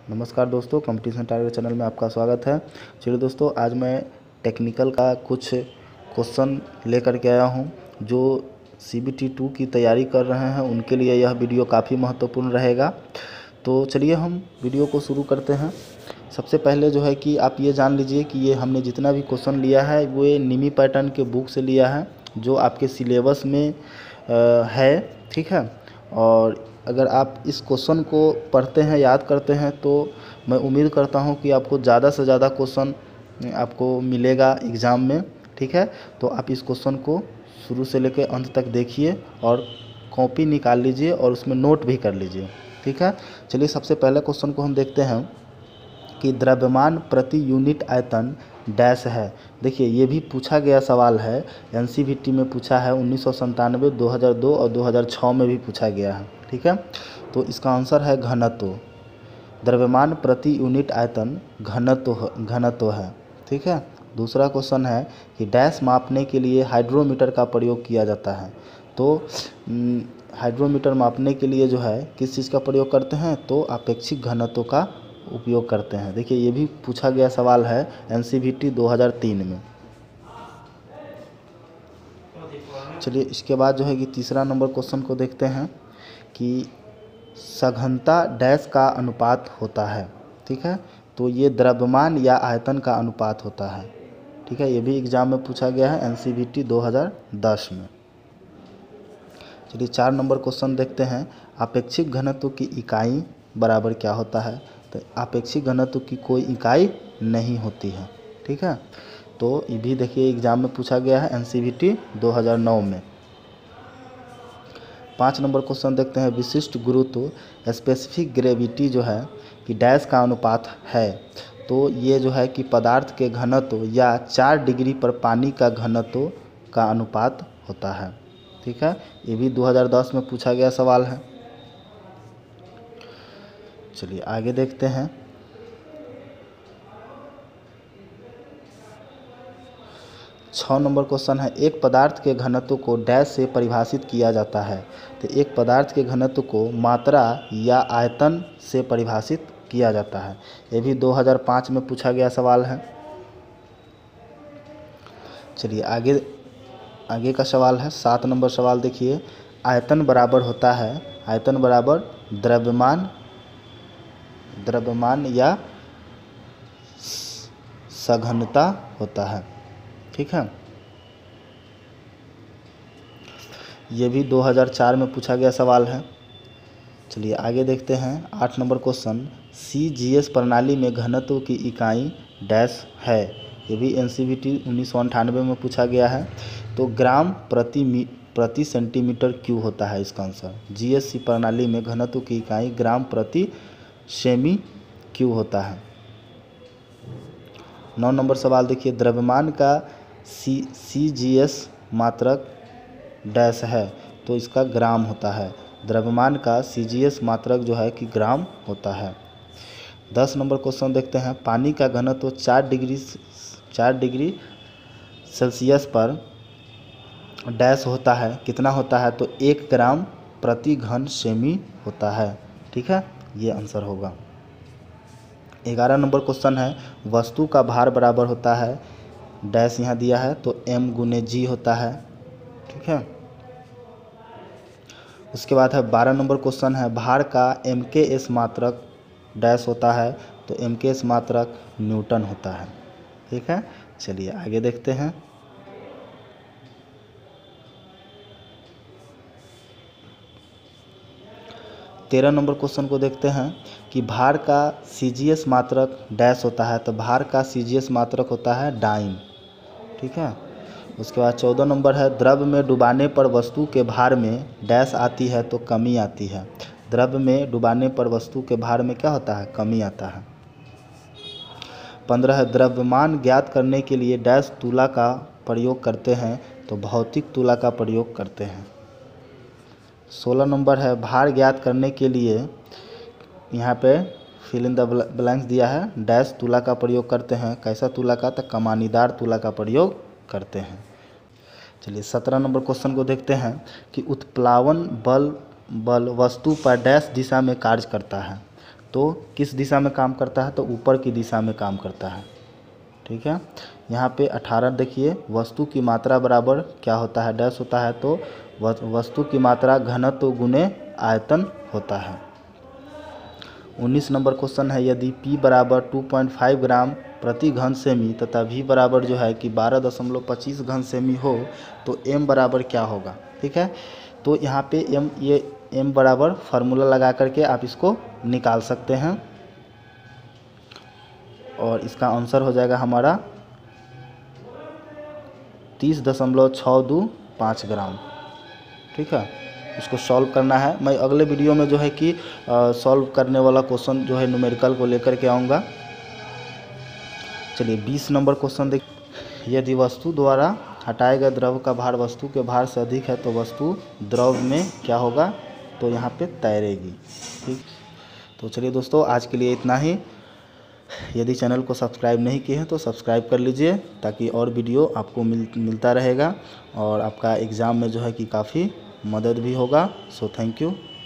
नमस्कार दोस्तों, competition target channel में आपका स्वागत है। चलिए दोस्तों, आज मैं टेक्निकल का कुछ क्वेश्चन लेकर के आया हूं। जो CBT 2 की तैयारी कर रहे हैं उनके लिए यह वीडियो काफ़ी महत्वपूर्ण रहेगा। तो चलिए हम वीडियो को शुरू करते हैं। सबसे पहले जो है कि आप ये जान लीजिए कि ये हमने जितना भी क्वेश्चन लिया है वो ये निमी पैटर्न के बुक से लिया है, जो आपके सिलेबस में है, ठीक है। और अगर आप इस क्वेश्चन को पढ़ते हैं, याद करते हैं, तो मैं उम्मीद करता हूं कि आपको ज़्यादा से ज़्यादा क्वेश्चन आपको मिलेगा एग्ज़ाम में, ठीक है। तो आप इस क्वेश्चन को शुरू से लेकर अंत तक देखिए और कॉपी निकाल लीजिए और उसमें नोट भी कर लीजिए, ठीक है। चलिए सबसे पहले क्वेश्चन को हम देखते हैं कि द्रव्यमान प्रति यूनिट आयतन डैश है। देखिए ये भी पूछा गया सवाल है, NCVT में पूछा है 1997, 2002 और 2006 में भी पूछा गया है, ठीक है। तो इसका आंसर है घनत्व। द्रव्यमान प्रति यूनिट आयतन घनत्व है, ठीक है। दूसरा क्वेश्चन है कि डैश मापने के लिए हाइड्रोमीटर का प्रयोग किया जाता है। तो हाइड्रोमीटर मापने के लिए जो है किस चीज़ का प्रयोग करते हैं, तो आपेक्षिक घनत्व का उपयोग करते हैं। देखिए ये भी पूछा गया सवाल है NCVT 2003 में। चलिए इसके बाद जो है कि तीसरा नंबर क्वेश्चन को देखते हैं कि सघनता डैश का अनुपात होता है, ठीक है। तो ये द्रव्यमान या आयतन का अनुपात होता है, ठीक है। ये भी एग्जाम में पूछा गया है NCVT 2010 में। चलिए 4 नंबर क्वेश्चन देखते हैं, आपेक्षिक घनत्व की इकाई बराबर क्या होता है। तो आपेक्षिक घनत्व की कोई इकाई नहीं होती है, ठीक है। तो ये भी देखिए एग्जाम में पूछा गया है NCVT 2009 में। 5 नंबर क्वेश्चन देखते हैं, विशिष्ट गुरुत्व स्पेसिफिक ग्रेविटी जो है कि डैश का अनुपात है। तो ये जो है कि पदार्थ के घनत्व या 4 डिग्री पर पानी का घनत्व का अनुपात होता है, ठीक है। ये भी 2010 में पूछा गया सवाल है। चलिए आगे देखते हैं। 6 नंबर क्वेश्चन है, एक पदार्थ के घनत्व को डैश से परिभाषित किया जाता है। तो एक पदार्थ के घनत्व को मात्रा या आयतन से परिभाषित किया जाता है। ये भी 2005 में पूछा गया सवाल है। चलिए आगे का सवाल है 7 नंबर सवाल देखिए, आयतन बराबर होता है, आयतन बराबर द्रव्यमान या सघनता होता है, ठीक है। ये भी 2004 में पूछा गया सवाल है। चलिए आगे देखते हैं 8 नंबर क्वेश्चन, CGS प्रणाली में घनत्व की इकाई डैश है। ये भी NCVT 1998 में पूछा गया है। तो ग्राम प्रति सेंटीमीटर क्यूब होता है इसका आंसर। GSC प्रणाली में घनत्व की इकाई ग्राम प्रति सेमी क्यूब होता है। 9 नंबर सवाल देखिए, द्रव्यमान का CGS मात्रक डैश है। तो इसका ग्राम होता है। द्रव्यमान का CGS मात्रक जो है कि ग्राम होता है। 10 नंबर क्वेश्चन देखते हैं, पानी का घनत्व 4 डिग्री सेल्सियस पर डैश होता है, कितना होता है, तो 1 ग्राम प्रति घन सेमी होता है, ठीक है। ये आंसर होगा। 11 नंबर क्वेश्चन है, वस्तु का भार बराबर होता है, डैश यहाँ दिया है तो M × G होता है, ठीक है। उसके बाद है 12 नंबर क्वेश्चन है, भार का MKS मात्रक डैश होता है, तो MKS मात्रक न्यूटन होता है, ठीक है। चलिए आगे देखते हैं। तेरह नंबर क्वेश्चन को देखते हैं कि भार का CGS मात्रक डैश होता है। तो भार का CGS मात्रक होता है डाइन, ठीक है। उसके बाद 14 नंबर है, द्रव में डुबाने पर वस्तु के भार में डैश आती है, तो कमी आती है। द्रव में डुबाने पर वस्तु के भार में क्या होता है, कमी आता है। 15 है, द्रव्यमान ज्ञात करने के लिए डैश तुला का प्रयोग करते हैं, तो भौतिक तुला का प्रयोग करते हैं। 16 नंबर है, भार ज्ञात करने के लिए यहाँ पे फिल इन द ब्लैंक्स दिया है, डैश तुला का प्रयोग करते हैं। कैसा तुला का, तो कमानीदार तुला का प्रयोग करते हैं। चलिए 17 नंबर क्वेश्चन को देखते हैं कि उत्प्लावन बल वस्तु पर डैश दिशा में कार्य करता है। तो किस दिशा में काम करता है, तो ऊपर की दिशा में काम करता है। ठीक है, यहाँ पे 18 देखिए, वस्तु की मात्रा बराबर क्या होता है, डैश होता है, तो वस्तु की मात्रा घनत्व गुने आयतन होता है। 19 नंबर क्वेश्चन है, यदि P बराबर 2.5 ग्राम प्रति घन सेमी तथा V बराबर जो है कि 12.25 घन सेमी हो तो M बराबर क्या होगा। ठीक है, तो यहाँ पे M बराबर फार्मूला लगा करके आप इसको निकाल सकते हैं और इसका आंसर हो जाएगा हमारा 30.625 ग्राम। ठीक है, इसको सॉल्व करना है। मैं अगले वीडियो में जो है कि सॉल्व करने वाला क्वेश्चन जो है न्यूमेरिकल को लेकर के आऊँगा। चलिए 20 नंबर क्वेश्चन देख, यदि वस्तु द्वारा हटाए गए द्रव का भार वस्तु के भार से अधिक है तो वस्तु द्रव में क्या होगा, तो यहाँ पे तैरेगी। ठीक, तो चलिए दोस्तों आज के लिए इतना ही। यदि चैनल को सब्सक्राइब नहीं किए हैं तो सब्सक्राइब कर लीजिए ताकि और वीडियो आपको मिलता रहेगा और आपका एग्ज़ाम में जो है कि काफ़ी मदद भी होगा। So thank you.